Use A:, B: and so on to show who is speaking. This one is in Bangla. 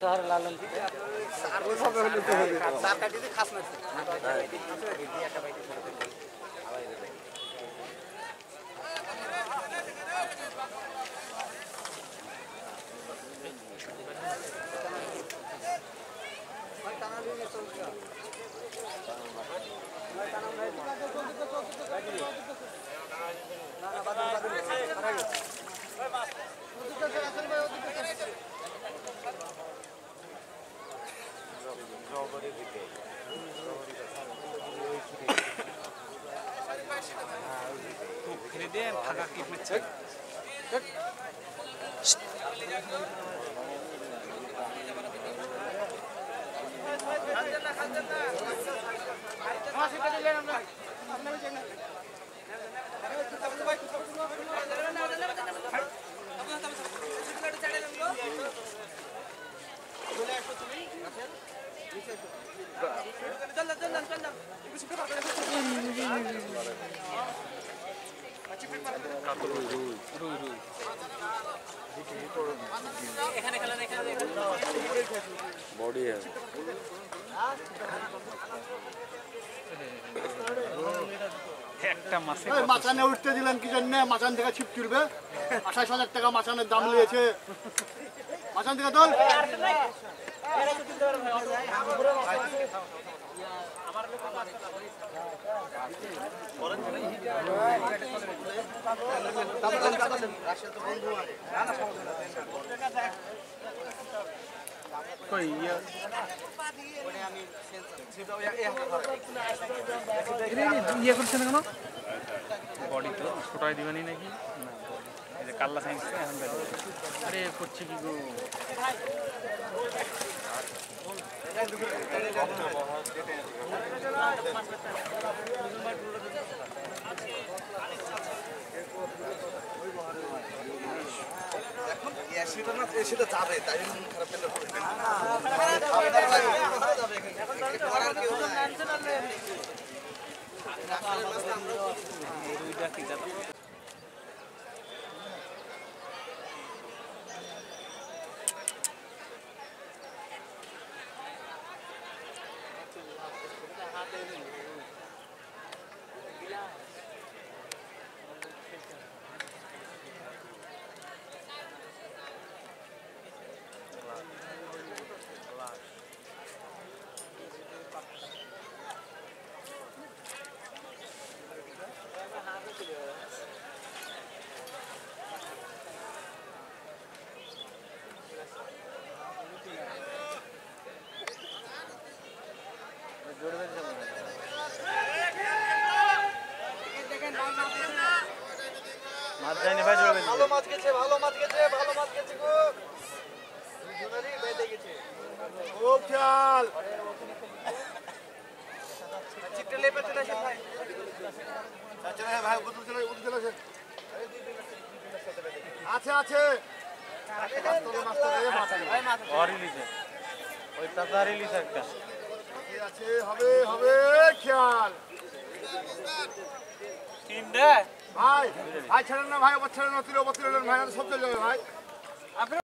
A: লালন ফাঁকা কি হচ্ছে बॉडी है মাছানে উঠতে দিলেন কি জন্য? মাছান থেকে ছিপ তুলবে 28,000 টাকা মাছানের দাম নিয়েছে। মাছান থেকে দল ইয়ে করছে না কেন? বডি তো ছোটাই দিবেনি নাকি? এই যে কাল্লা সাইন্স এখন আরে করছে কি গো? সেটা যাবে তাই খারাপ মাছ যায়নি ভাই, জোরে ভালো মাছ গেছে, ভালো মাছ গেছে, ভালো মাছ গেছে গো। দুজনেরই বেঁধে গেছে। ও খেয়াল চিপটা লেপে চলে আসেন ভাই। চলে ভাই, উঠে চলে আসেন। আছে আছে ওই টাকা রিলিজ একটা আছে, হবে হবে খেয়াল। ভাই ভাই ছেড়েন না ভাই, ওপর ছেড়েন, ভাই সব চলে যাবে ভাই।